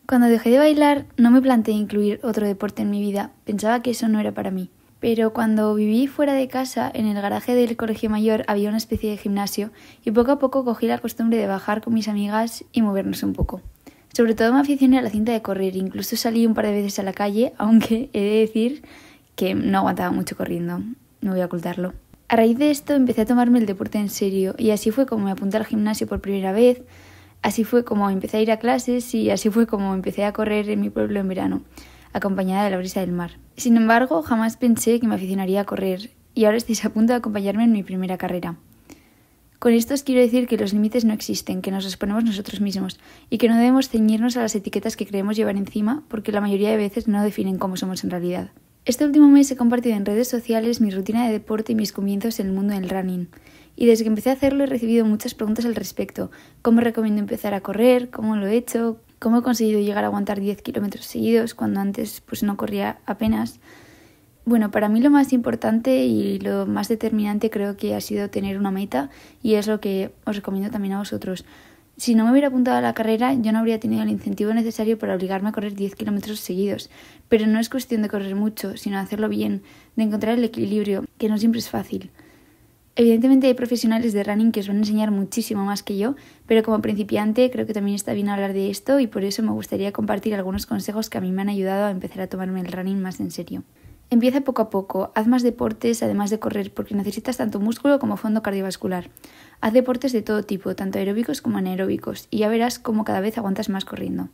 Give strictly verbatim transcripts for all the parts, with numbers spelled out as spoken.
Cuando dejé de bailar no me planteé incluir otro deporte en mi vida, pensaba que eso no era para mí. Pero cuando viví fuera de casa, en el garaje del colegio mayor había una especie de gimnasio y poco a poco cogí la costumbre de bajar con mis amigas y movernos un poco. Sobre todo me aficioné a la cinta de correr, incluso salí un par de veces a la calle, aunque he de decir que no aguantaba mucho corriendo, no voy a ocultarlo. A raíz de esto empecé a tomarme el deporte en serio y así fue como me apunté al gimnasio por primera vez. Así fue como empecé a ir a clases y así fue como empecé a correr en mi pueblo en verano, acompañada de la brisa del mar. Sin embargo, jamás pensé que me aficionaría a correr y ahora estáis a punto de acompañarme en mi primera carrera. Con esto os quiero decir que los límites no existen, que nos los ponemos nosotros mismos y que no debemos ceñirnos a las etiquetas que creemos llevar encima porque la mayoría de veces no definen cómo somos en realidad. Este último mes he compartido en redes sociales mi rutina de deporte y mis comienzos en el mundo del running. Y desde que empecé a hacerlo he recibido muchas preguntas al respecto. ¿Cómo recomiendo empezar a correr? ¿Cómo lo he hecho? ¿Cómo he conseguido llegar a aguantar diez kilómetros seguidos cuando antes pues no corría apenas? Bueno, para mí lo más importante y lo más determinante creo que ha sido tener una meta y es lo que os recomiendo también a vosotros. Si no me hubiera apuntado a la carrera, yo no habría tenido el incentivo necesario para obligarme a correr diez kilómetros seguidos. Pero no es cuestión de correr mucho, sino de hacerlo bien, de encontrar el equilibrio, que no siempre es fácil. Evidentemente hay profesionales de running que os van a enseñar muchísimo más que yo, pero como principiante creo que también está bien hablar de esto y por eso me gustaría compartir algunos consejos que a mí me han ayudado a empezar a tomarme el running más en serio. Empieza poco a poco, haz más deportes además de correr porque necesitas tanto músculo como fondo cardiovascular. Haz deportes de todo tipo, tanto aeróbicos como anaeróbicos, y ya verás cómo cada vez aguantas más corriendo.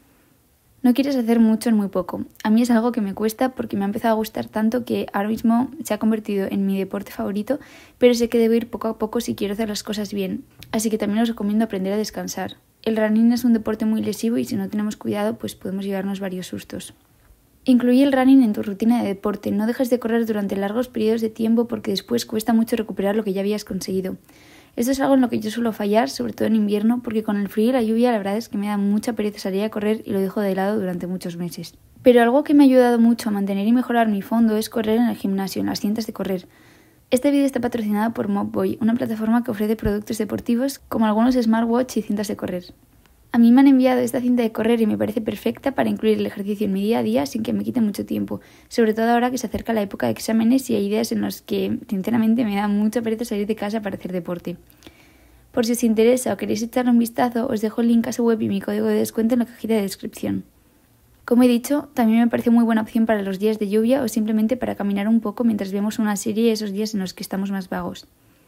No quieres hacer mucho en muy poco. A mí es algo que me cuesta porque me ha empezado a gustar tanto que ahora mismo se ha convertido en mi deporte favorito, pero sé que debo ir poco a poco si quiero hacer las cosas bien. Así que también os recomiendo aprender a descansar. El running es un deporte muy lesivo y si no tenemos cuidado pues podemos llevarnos varios sustos. Incluye el running en tu rutina de deporte. No dejes de correr durante largos periodos de tiempo porque después cuesta mucho recuperar lo que ya habías conseguido. Esto es algo en lo que yo suelo fallar, sobre todo en invierno, porque con el frío y la lluvia la verdad es que me da mucha pereza salir a correr y lo dejo de lado durante muchos meses. Pero algo que me ha ayudado mucho a mantener y mejorar mi fondo es correr en el gimnasio, en las cintas de correr. Este vídeo está patrocinado por Mobboy, una plataforma que ofrece productos deportivos como algunos smartwatch y cintas de correr. A mí me han enviado esta cinta de correr y me parece perfecta para incluir el ejercicio en mi día a día sin que me quite mucho tiempo, sobre todo ahora que se acerca la época de exámenes y hay días en los que, sinceramente, me da mucha pereza salir de casa para hacer deporte. Por si os interesa o queréis echarle un vistazo, os dejo el link a su web y mi código de descuento en la cajita de descripción. Como he dicho, también me parece muy buena opción para los días de lluvia o simplemente para caminar un poco mientras vemos una serie esos días en los que estamos más vagos.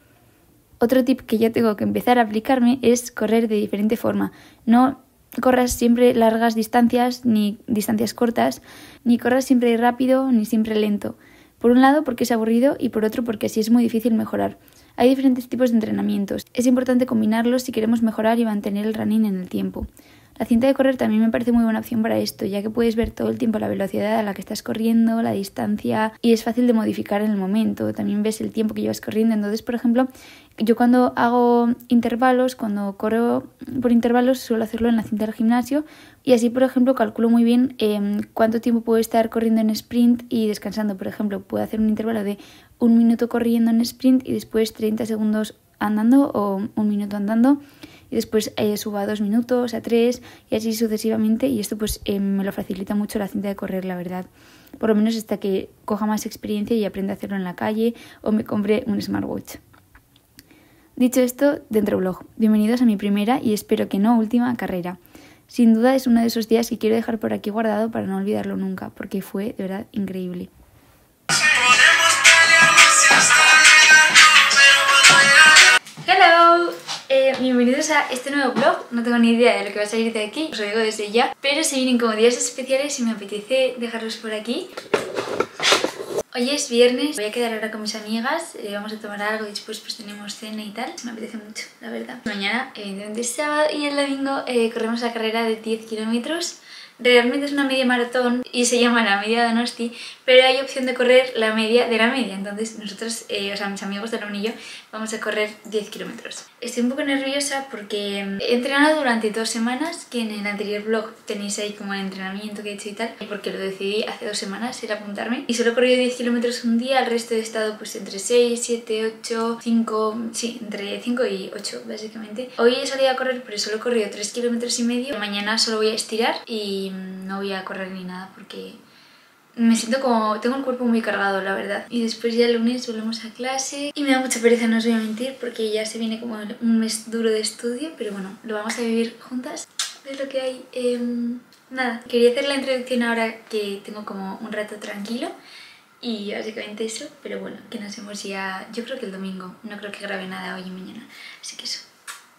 Otro tip que ya tengo que empezar a aplicarme es correr de diferente forma. No corras siempre largas distancias ni distancias cortas, ni corras siempre rápido ni siempre lento. Por un lado porque es aburrido y por otro porque así es muy difícil mejorar. Hay diferentes tipos de entrenamientos. Es importante combinarlos si queremos mejorar y mantener el running en el tiempo. La cinta de correr también me parece muy buena opción para esto, ya que puedes ver todo el tiempo la velocidad a la que estás corriendo, la distancia y es fácil de modificar en el momento. También ves el tiempo que llevas corriendo. Entonces, por ejemplo, yo cuando hago intervalos, cuando corro por intervalos, suelo hacerlo en la cinta del gimnasio y así, por ejemplo, calculo muy bien eh, cuánto tiempo puedo estar corriendo en sprint y descansando. Por ejemplo, puedo hacer un intervalo de un minuto corriendo en sprint y después treinta segundos andando o un minuto andando. Y después eh, subo a dos minutos, a tres y así sucesivamente y esto pues eh, me lo facilita mucho la cinta de correr, la verdad. Por lo menos hasta que coja más experiencia y aprenda a hacerlo en la calle o me compre un smartwatch. Dicho esto, dentro blog, bienvenidos a mi primera y espero que no última carrera. Sin duda es uno de esos días que quiero dejar por aquí guardado para no olvidarlo nunca, porque fue de verdad increíble. Hello, eh, bienvenidos a este nuevo vlog. No tengo ni idea de lo que va a salir de aquí, os lo digo desde ya, pero se vienen como días especiales y me apetece dejarlos por aquí. Hoy es viernes, voy a quedar ahora con mis amigas, eh, vamos a tomar algo y después pues tenemos cena y tal. Me apetece mucho, la verdad. Mañana, evidentemente es sábado y el domingo eh, corremos la carrera de diez kilómetros Realmente es una media maratón y se llama la media Donosti, pero hay opción de correr la media de la media. Entonces nosotros, eh, o sea, mis amigos de la y yo, vamos a correr diez kilómetros. Estoy un poco nerviosa porque he entrenado durante dos semanas, que en el anterior vlog tenéis ahí como el entrenamiento que he hecho y tal, porque lo decidí hace dos semanas, era apuntarme. Y solo he corrido diez kilómetros un día, el resto he estado pues entre seis, siete, ocho, cinco, sí, entre cinco y ocho básicamente. Hoy he salido a correr, pero solo he corrido tres kilómetros y medio. Mañana solo voy a estirar y no voy a correr ni nada porque me siento como... tengo el cuerpo muy cargado, la verdad. Y después ya el lunes volvemos a clase y me da mucha pereza, no os voy a mentir, porque ya se viene como un mes duro de estudio, pero bueno, lo vamos a vivir juntas. Es lo que hay. Eh, nada, quería hacer la introducción ahora que tengo como un rato tranquilo y básicamente eso, pero bueno, que nos vemos ya, yo creo que el domingo. No creo que grabe nada hoy y mañana, así que eso.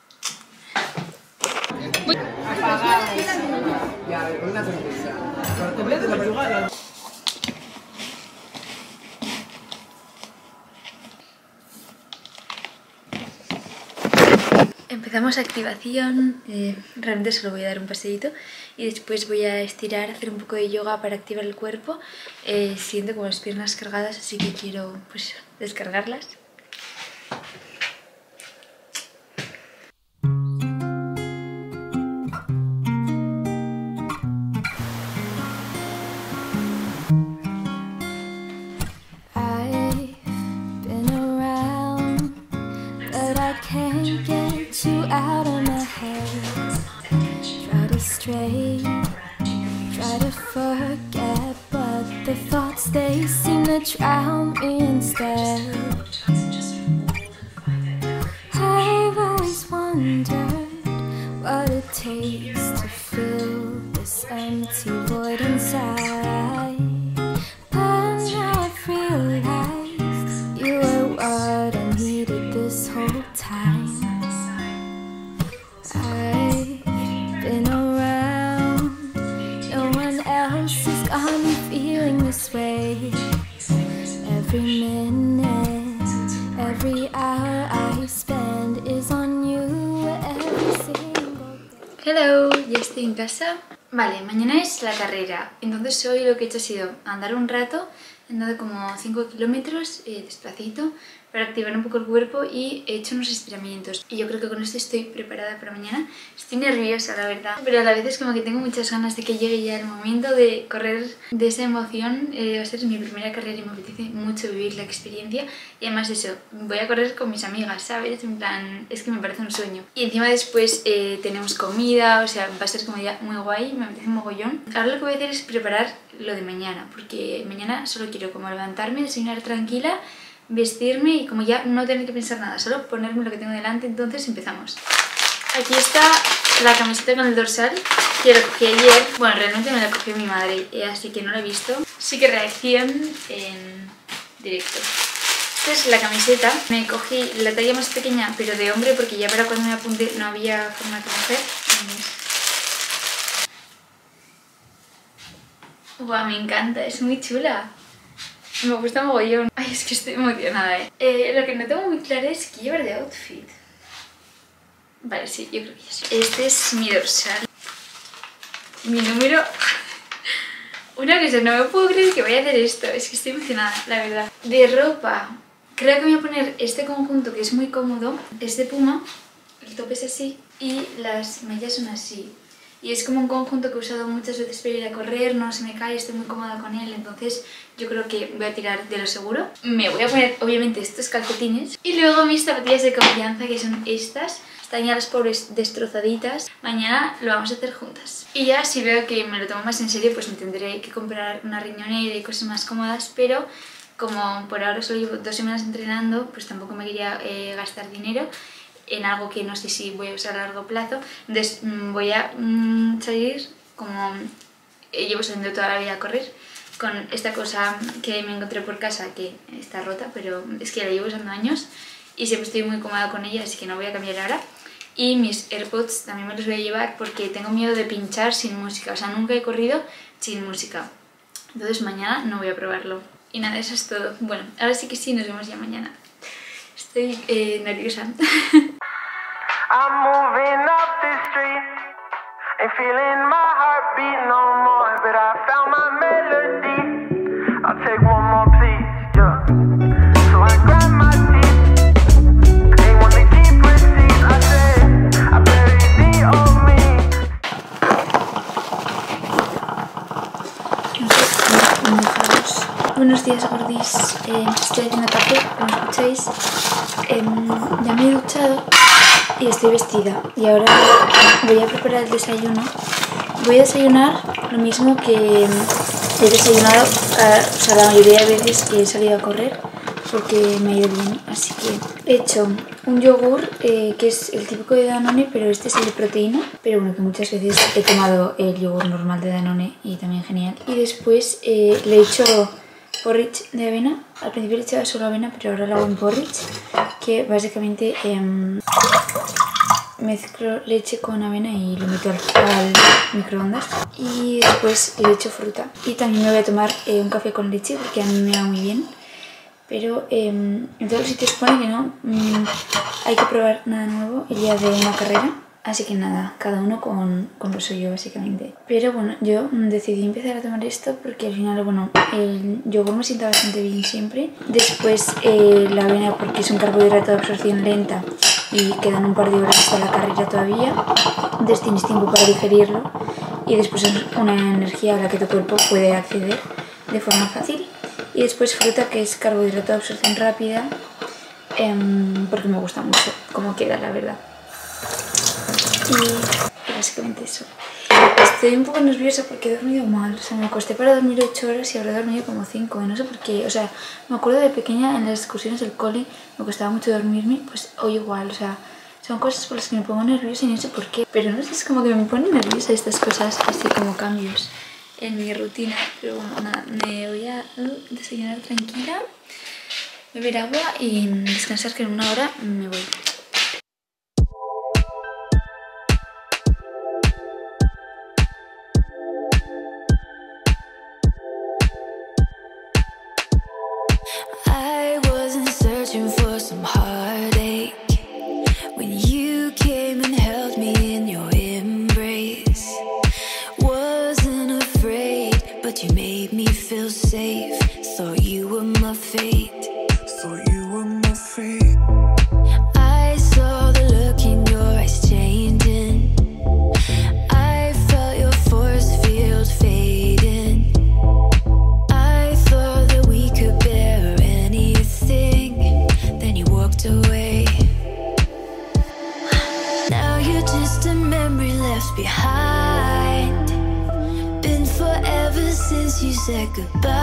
Empezamos activación, eh, realmente solo voy a dar un paseíto y después voy a estirar, hacer un poco de yoga para activar el cuerpo. Eh, siento como las piernas cargadas, así que quiero pues descargarlas. Out of my head, try to stray, try to forget, but the thoughts they seem to drown me instead. I've always wondered what it takes to fill this empty void inside, but now I've realized you were what I needed this whole time. Every minute, every hour I spend is on you, every single day. Hello, ya estoy en casa. Vale, mañana es la carrera, entonces hoy lo que he hecho ha sido andar un rato, he andado como cinco kilómetros eh, despacito para activar un poco el cuerpo y he hecho unos estiramientos. Y yo creo que con esto estoy preparada para mañana. Estoy nerviosa, la verdad, pero a la vez es como que tengo muchas ganas de que llegue ya el momento de correr de esa emoción. Eh, va a ser mi primera carrera y me apetece mucho vivir la experiencia. Y además eso, voy a correr con mis amigas, ¿sabes? En plan, es que me parece un sueño. Y encima después eh, tenemos comida, o sea, va a ser como ya muy guay, me apetece un mogollón. Ahora lo que voy a hacer es preparar lo de mañana, porque mañana solo quiero como levantarme, desayunar tranquila, vestirme y como ya no tener que pensar nada, solo ponerme lo que tengo delante. Entonces empezamos. Aquí está la camiseta con el dorsal, que lo cogí ayer. Bueno, realmente me la cogió mi madre, eh, así que no la he visto. Sí que reacción en directo. Esta es la camiseta. Me cogí la talla más pequeña, pero de hombre, porque ya para cuando me apunté no había forma de mujer. Guau, me encanta, es muy chula. Me gusta mogollón. Ay, es que estoy emocionada, ¿eh? eh Lo que no tengo muy claro es qué llevar de outfit. Vale, sí, yo creo que ya sé. Este es mi dorsal. Mi número... Una cosa, no me puedo creer que voy a hacer esto. Es que estoy emocionada, la verdad. De ropa, creo que voy a poner este conjunto que es muy cómodo. Es de Puma, el top es así y las mallas son así. Y es como un conjunto que he usado muchas veces para ir a correr, no se me cae, estoy muy cómoda con él, entonces yo creo que voy a tirar de lo seguro. Me voy a poner obviamente estos calcetines y luego mis zapatillas de confianza, que son estas. Están ya las pobres destrozaditas. Mañana lo vamos a hacer juntas. Y ya si veo que me lo tomo más en serio, pues me tendré que comprar una riñonera y cosas más cómodas, pero como por ahora solo llevo dos semanas entrenando, pues tampoco me quería eh, gastar dinero en algo que no sé si voy a usar a largo plazo. Entonces voy a mmm, salir como eh, llevo saliendo toda la vida a correr con esta cosa que me encontré por casa, que está rota, pero es que la llevo usando años y siempre estoy muy cómoda con ella, así que no voy a cambiar ahora. Y mis AirPods también me los voy a llevar porque tengo miedo de pinchar sin música, o sea, nunca he corrido sin música. Entonces mañana no voy a probarlo. Y nada, eso es todo. Bueno, ahora sí que sí, nos vemos ya mañana. Estoy eh, nerviosa. I'm moving up the street and feeling my heart beating on Dejaros. Buenos días, gordis. Eh, estoy haciendo café, como escucháis. Eh, ya me he duchado y estoy vestida. Y ahora voy a preparar el desayuno. Voy a desayunar lo mismo que he desayunado, uh, o sea, la mayoría de veces que he salido a correr, porque me ha ido bien. Así que he hecho un yogur eh, que es el típico de Danone, pero este es el de proteína. Pero bueno, que muchas veces he tomado el yogur normal de Danone y también genial. Y después eh, le he hecho porridge de avena. Al principio le echaba solo avena, pero ahora lo hago en porridge, que básicamente eh, mezclo leche con avena y lo meto al, al microondas. Y después le echo fruta. Y también me voy a tomar eh, un café con leche, porque a mí me va muy bien. Pero eh, en todos los sitios pone que no mmm, hay que probar nada nuevo el día de una carrera. Así que nada, cada uno con, con lo suyo básicamente. Pero bueno, yo decidí empezar a tomar esto porque al final, bueno, el yogur me sienta bastante bien siempre. Después eh, la avena, porque es un carbohidrato de absorción lenta y quedan un par de horas hasta la carrera todavía. Entonces tienes tiempo para digerirlo y después es una energía a la que tu cuerpo puede acceder de forma fácil. Y después fruta, que es carbohidrato de absorción rápida, eh, porque me gusta mucho cómo queda, la verdad. Y básicamente eso. Estoy un poco nerviosa porque he dormido mal. O sea, me acosté para dormir ocho horas y habré dormido como cinco. No sé por qué. O sea, me acuerdo de pequeña en las excursiones del cole me costaba mucho dormirme. Pues hoy igual. O sea, son cosas por las que me pongo nerviosa y no sé por qué. Pero no sé, es como que me ponen nerviosa estas cosas, así como cambios en mi rutina. Pero bueno, nada, me voy a uh, desayunar tranquila, beber agua y descansar, que en una hora me voy. I wasn't searching for some heartache when you came and held me in your embrace. Wasn't afraid, but you made me feel safe. Thought you were my fate. Thought you were my fate. I saw the look in your eyes changing. I felt your force field fading. I thought that we could bear anything. Then you walked away. Now you're just a memory left behind. Been forever since you said goodbye.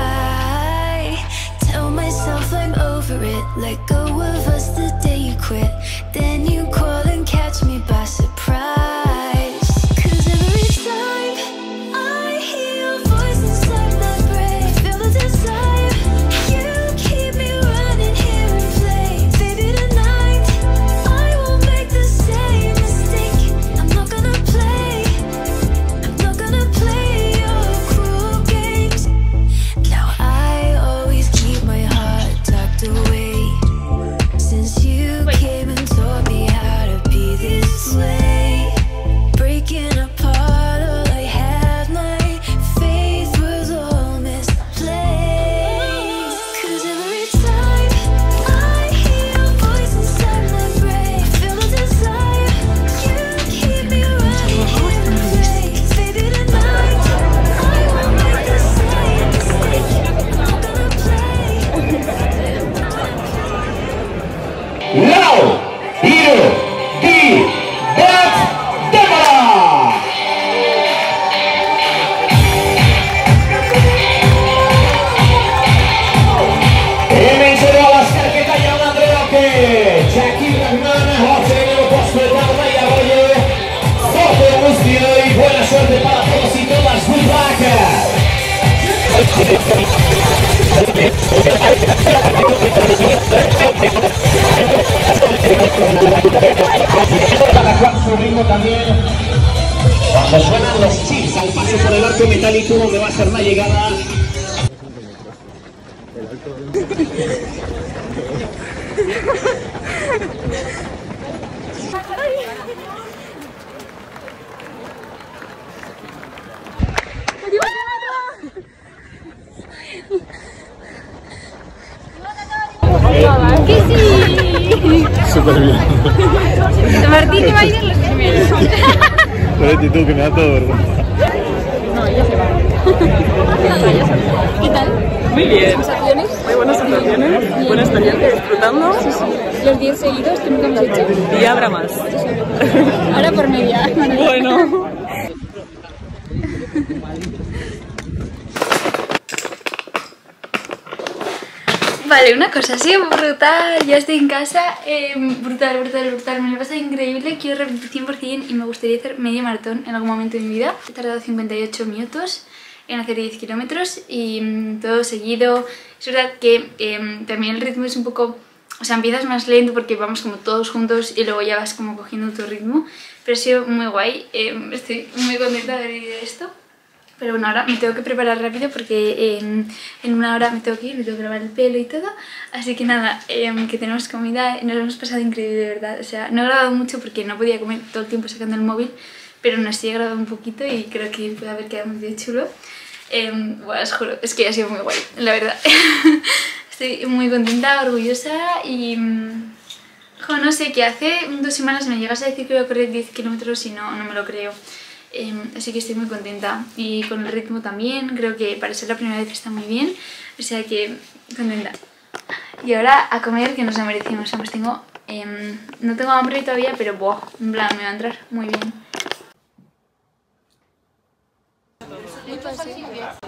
Tell myself I'm over it. Let go of us the day you quit. Then you call and catch me by surprise. Cause every time I hear your voice inside my brain, feel the desire. You keep me running here in flames. Baby, tonight I won't make the same mistake. I'm not gonna play. I'm not gonna play your cruel games. Now I always keep my heart tucked away. Since you came and taught me how to be this way, breaking apart all I had, my faith was all misplaced. Cause every time I hear your voice inside my brain, feel the desire. You keep me running here in flames. Baby, tonight I won't make the same mistake. I'm not gonna play. Now, here, the Beth Deborah! E mentre la scarpetta gli Andrea che Jackie Rahman, José de los Postos, Maya Roger, Jorge Agustino y buena suerte para todos y todas. Good luck! Cada cual su ritmo también. Cuando suenan los chips al paso por el arco metálico donde va a ser la llegada. ¡Que sí! Súper bien. Martín y Biden los primeros. Pero tú que me da todo vergüenza. No, ella se va. Ella se va. Muy bien. Muy buenas sensaciones. Buena experiencia, disfrutando. Sí, sí. Los diez seguidos que nunca hemos hecho. Y habrá más. Ahora por media. Bueno. Vale, una cosa, ha sido brutal, ya estoy en casa, eh, brutal, brutal, brutal, me lo he pasado increíble, quiero repetir cien por cien y me gustaría hacer medio maratón en algún momento de mi vida. He tardado cincuenta y ocho minutos en hacer diez kilómetros y mmm, todo seguido. Es verdad que eh, también el ritmo es un poco, o sea, empiezas más lento porque vamos como todos juntos y luego ya vas como cogiendo tu ritmo, pero ha sido muy guay, eh, estoy muy contenta de vivir esto. Pero bueno, ahora me tengo que preparar rápido porque en, en una hora me tengo que ir, me tengo que lavar el pelo y todo. Así que nada, eh, que tenemos comida, nos lo hemos pasado increíble, de verdad. O sea, no he grabado mucho porque no podía comer todo el tiempo sacando el móvil, pero no sí he grabado un poquito y creo que puede haber quedado muy chulo. Eh, bueno, os juro, es que ha sido muy guay, la verdad. Estoy muy contenta, orgullosa y... Jo, no sé, que hace dos semanas me llegas a decir que voy a correr diez kilómetros y no, no me lo creo. Eh, así que estoy muy contenta y con el ritmo también, creo que para ser la primera vez está muy bien, o sea que contenta. Y ahora a comer, que nos lo merecimos, pues tengo, eh, no tengo hambre todavía, pero buah, en plan me va a entrar muy bien.